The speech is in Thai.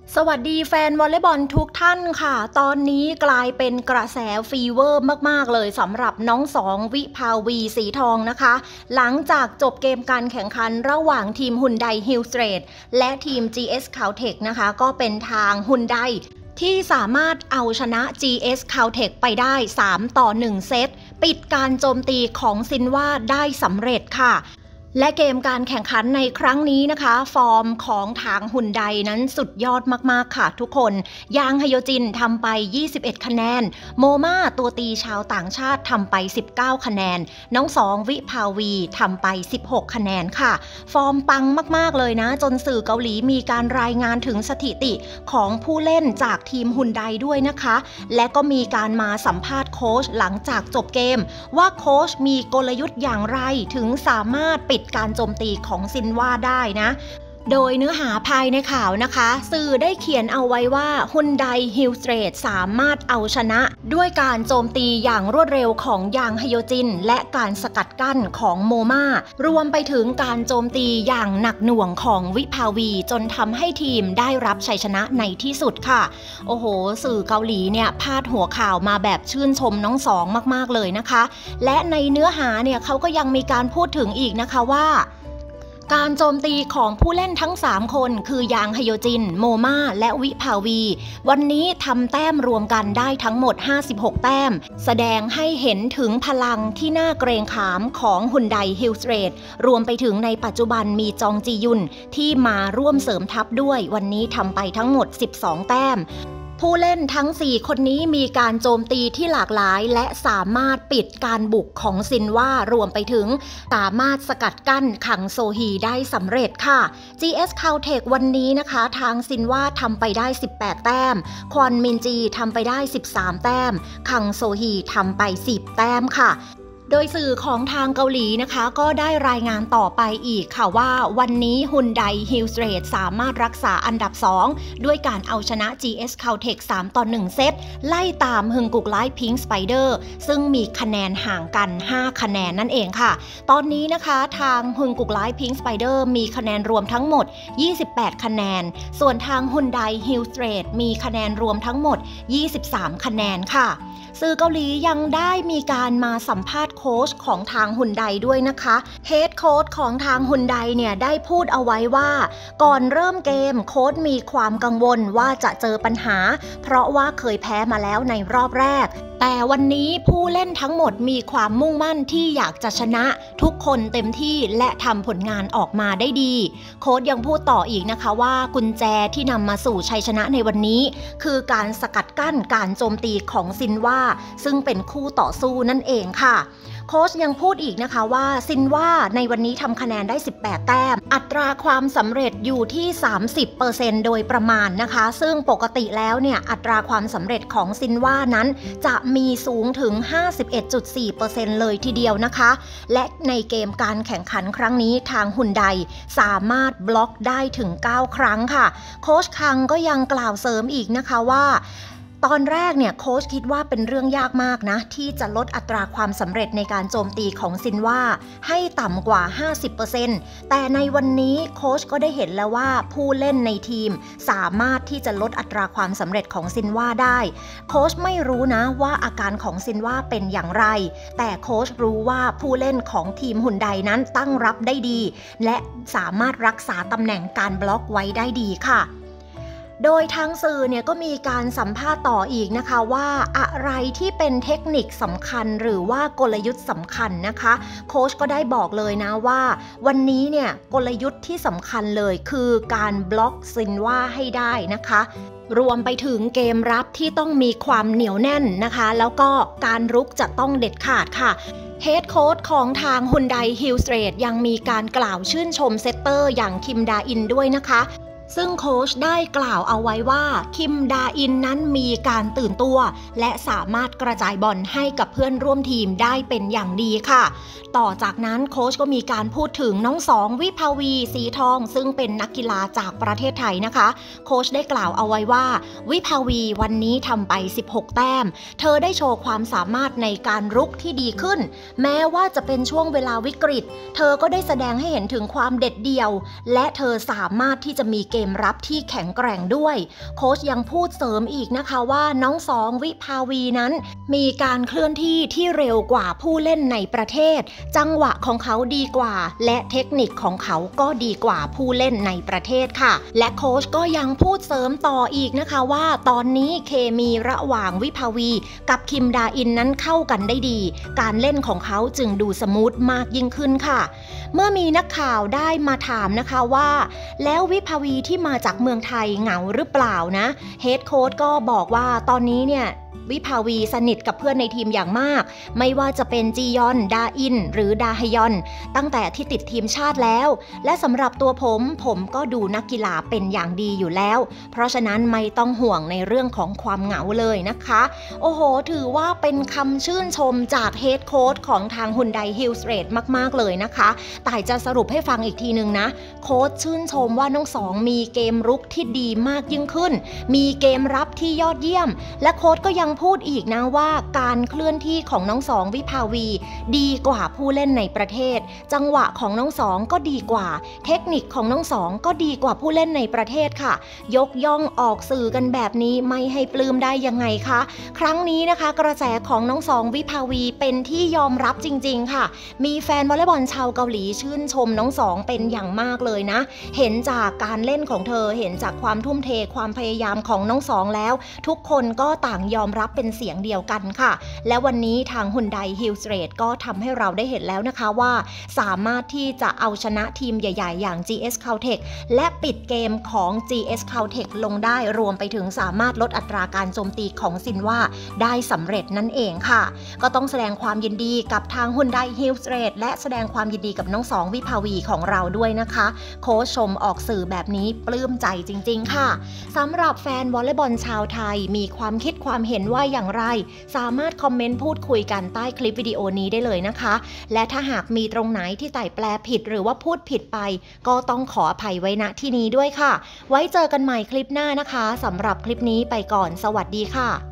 สวัสดีแฟนวอลเลย์บอลทุกท่านค่ะตอนนี้กลายเป็นกระแสฟีเวอร์มากๆเลยสำหรับน้องสองวิภาวีสีทองนะคะหลังจากจบเกมการแข่งขันระหว่างทีมฮุนไดฮิลสเตรทและทีม GS Caltech นะคะก็เป็นทางฮุนไดที่สามารถเอาชนะ GS Caltech ไปได้3-1 เซตปิดการโจมตีของซินวาได้สำเร็จค่ะและเกมการแข่งขันในครั้งนี้นะคะฟอร์มของทางฮุนไดนั้นสุดยอดมากๆค่ะทุกคนยางฮโยจินทำไป21คะแนนโมมาตัวตีชาวต่างชาติทำไป19คะแนนน้องสองวิภาวีทำไป16คะแนนค่ะฟอร์มปังมากๆเลยนะจนสื่อเกาหลีมีการรายงานถึงสถิติของผู้เล่นจากทีมฮุนไดด้วยนะคะและก็มีการมาสัมภาษณ์โค้ชหลังจากจบเกมว่าโค้ชมีกลยุทธ์อย่างไรถึงสามารถปิดการโจมตีของซินวาได้นะโดยเนื้อหาภายในข่าวนะคะสื่อได้เขียนเอาไว้ว่าฮุนไดฮิลสเตรทสามารถเอาชนะด้วยการโจมตีอย่างรวดเร็วของยางฮโยจินและการสกัดกั้นของโมมารวมไปถึงการโจมตีอย่างหนักหน่วงของวิภาวีจนทำให้ทีมได้รับชัยชนะในที่สุดค่ะโอ้โหสื่อเกาหลีเนี่ยพาดหัวข่าวมาแบบชื่นชมน้องสองมากๆเลยนะคะและในเนื้อหาเนี่ยเขาก็ยังมีการพูดถึงอีกนะคะว่าการโจมตีของผู้เล่นทั้ง3คนคือยางฮโยจินโมมาและวิภาวีวันนี้ทำแต้มรวมกันได้ทั้งหมด56แต้มแสดงให้เห็นถึงพลังที่น่าเกรงขามของฮุนไดฮิลสเตรทรวมไปถึงในปัจจุบันมีจองจียุนที่มาร่วมเสริมทัพด้วยวันนี้ทำไปทั้งหมด12แต้มผู้เล่นทั้ง4คนนี้มีการโจมตีที่หลากหลายและสามารถปิดการบุกของซินวารวมไปถึงสามารถสกัดกั้นขังโซฮีได้สำเร็จค่ะ GS Caltech วันนี้นะคะทางซินวาทำไปได้18แต้มควอนมินจีทำไปได้13แต้มขังโซฮีทำไป10แต้มค่ะโดยสื่อของทางเกาหลีนะคะก็ได้รายงานต่อไปอีกค่ะว่าวันนี้ฮุนไดฮิลสเตรทสามารถรักษาอันดับ2ด้วยการเอาชนะ GS Caltech 3-1 เซตไล่ตามฮึงกุกไลท์พิงค์สไปเดอร์ซึ่งมีคะแนนห่างกัน5คะแนนนั่นเองค่ะตอนนี้นะคะทางฮึงกุกไลท์พิงค์สไปเดอร์มีคะแนนรวมทั้งหมด28คะแนนส่วนทางฮุนไดฮิลสเตรทมีคะแนนรวมทั้งหมด23คะแนนค่ะสื่อเกาหลียังได้มีการมาสัมภาษณ์โค้ชของทางฮุนไดด้วยนะคะเฮดโค้ชของทางฮุนไดเนี่ยได้พูดเอาไว้ว่าก่อนเริ่มเกมโค้ชมีความกังวลว่าจะเจอปัญหาเพราะว่าเคยแพ้มาแล้วในรอบแรกแต่วันนี้ผู้เล่นทั้งหมดมีความมุ่งมั่นที่อยากจะชนะทุกคนเต็มที่และทำผลงานออกมาได้ดีโค้ชยังพูดต่ออีกนะคะว่ากุญแจที่นำมาสู่ชัยชนะในวันนี้คือการสกัดกั้นการโจมตีของซินวาซึ่งเป็นคู่ต่อสู้นั่นเองค่ะโค้ชยังพูดอีกนะคะว่าซินวาในวันนี้ทำคะแนนได้18แต้มอัตราความสำเร็จอยู่ที่ 30% โดยประมาณนะคะซึ่งปกติแล้วเนี่ยอัตราความสำเร็จของซินวานั้นจะมีสูงถึง 51.4% เลยทีเดียวนะคะและในเกมการแข่งขันครั้งนี้ทางฮุนไดสามารถบล็อกได้ถึง9ครั้งค่ะโค้ชคังก็ยังกล่าวเสริมอีกนะคะว่าตอนแรกเนี่ยโค้ชคิดว่าเป็นเรื่องยากมากนะที่จะลดอัตราความสำเร็จในการโจมตีของซินวาให้ต่ำกว่า 50% แต่ในวันนี้โค้ชก็ได้เห็นแล้วว่าผู้เล่นในทีมสามารถที่จะลดอัตราความสำเร็จของซินวาได้โค้ชไม่รู้นะว่าอาการของซินวาเป็นอย่างไรแต่โค้ชรู้ว่าผู้เล่นของทีมฮุนไดนั้นตั้งรับได้ดีและสามารถรักษาตำแหน่งการบล็อกไว้ได้ดีค่ะโดยทางสื่อเนี่ยก็มีการสัมภาษณ์ต่ออีกนะคะว่าอะไรที่เป็นเทคนิคสำคัญหรือว่ากลยุทธ์สำคัญนะคะโค้ชก็ได้บอกเลยนะว่าวันนี้เนี่ยกลยุทธ์ที่สำคัญเลยคือการบล็อกซินวาให้ได้นะคะรวมไปถึงเกมรับที่ต้องมีความเหนียวแน่นนะคะแล้วก็การรุกจะต้องเด็ดขาดค่ะเฮดโค้ชของทางฮุนไดฮิลสเตรทยังมีการกล่าวชื่นชมเซตเตอร์อย่างคิมดาอินด้วยนะคะซึ่งโค้ชได้กล่าวเอาไว้ว่าคิมดาอินนั้นมีการตื่นตัวและสามารถกระจายบอลให้กับเพื่อนร่วมทีมได้เป็นอย่างดีค่ะต่อจากนั้นโค้ชก็มีการพูดถึงน้องสองวิภาวีสีทองซึ่งเป็นนักกีฬาจากประเทศไทยนะคะโค้ชได้กล่าวเอาไว้ว่าวิภาวีวันนี้ทำไป16แต้มเธอได้โชว์ความสามารถในการรุกที่ดีขึ้นแม้ว่าจะเป็นช่วงเวลาวิกฤตเธอก็ได้แสดงให้เห็นถึงความเด็ดเดี่ยวและเธอสามารถที่จะมีเกมรับที่แข็งแกร่งด้วยโค้ชยังพูดเสริมอีกนะคะว่าน้องสองวิภาวีนั้นมีการเคลื่อนที่ที่เร็วกว่าผู้เล่นในประเทศจังหวะของเขาดีกว่าและเทคนิคของเขาก็ดีกว่าผู้เล่นในประเทศค่ะและโค้ชก็ยังพูดเสริมต่ออีกนะคะว่าตอนนี้เคมีระหว่างวิภาวีกับคิมดาอินนั้นเข้ากันได้ดีการเล่นของเขาจึงดูสมูทมากยิ่งขึ้นค่ะเมื่อมีนักข่าวได้มาถามนะคะว่าแล้ววิภาวีที่มาจากเมืองไทยเหงาหรือเปล่านะเฮดโค้ชก็บอกว่าตอนนี้เนี่ยวิภาวีสนิทกับเพื่อนในทีมอย่างมากไม่ว่าจะเป็นจียอนดาอินหรือดาฮยอนตั้งแต่ที่ติดทีมชาติแล้วและสำหรับตัวผมก็ดูนักกีฬาเป็นอย่างดีอยู่แล้วเพราะฉะนั้นไม่ต้องห่วงในเรื่องของความเหงาเลยนะคะโอ้โหถือว่าเป็นคำชื่นชมจากเฮดโค้ชของทางฮุนไดฮิลส์เรดมากๆเลยนะคะแต่จะสรุปให้ฟังอีกทีนึงนะโค้ชชื่นชมว่าน้องสองมีเกมรุกที่ดีมากยิ่งขึ้นมีเกมรับที่ยอดเยี่ยมและโค้ชก็ยังพูดอีกนะว่าการเคลื่อนที่ของน้องสองวิภาวีดีกว่าผู้เล่นในประเทศจังหวะของน้องสองก็ดีกว่าเทคนิคของน้องสองก็ดีกว่าผู้เล่นในประเทศค่ะยกย่องออกสื่อกันแบบนี้ไม่ให้ปลื้มได้ยังไงคะครั้งนี้นะคะกระแสของน้องสองวิภาวีเป็นที่ยอมรับจริงๆค่ะมีแฟนวอลเลย์บอลชาวเกาหลีชื่นชมน้องสองเป็นอย่างมากเลยนะเห็นจากการเล่นของเธอเห็นจากความทุ่มเทความพยายามของน้องสองแล้วทุกคนก็ต่างยอมรับเป็นเสียงเดียวกันค่ะและวันนี้ทางฮุนไดฮิลส์เรดก็ทำให้เราได้เห็นแล้วนะคะว่าสามารถที่จะเอาชนะทีมใหญ่ๆอย่าง GS Caltech และปิดเกมของ GS Caltech ลงได้รวมไปถึงสามารถลดอัตราการโจมตีของซินว่าได้สำเร็จนั่นเองค่ะก็ต้องแสดงความยินดีกับทางฮุนไดฮิลส์เรดและแสดงความยินดีกับน้องสองวิภาวีของเราด้วยนะคะโค้ชชมออกสื่อแบบนี้ปลื้มใจจริงๆค่ะสำหรับแฟนวอลเลย์บอลชาวไทยมีความคิดความเห็นว่าอย่างไรสามารถคอมเมนต์พูดคุยกันใต้คลิปวิดีโอนี้ได้เลยนะคะและถ้าหากมีตรงไหนที่ไต่แปลผิดหรือว่าพูดผิดไปก็ต้องขออภัยไว้ณที่นี้ด้วยค่ะไว้เจอกันใหม่คลิปหน้านะคะสำหรับคลิปนี้ไปก่อนสวัสดีค่ะ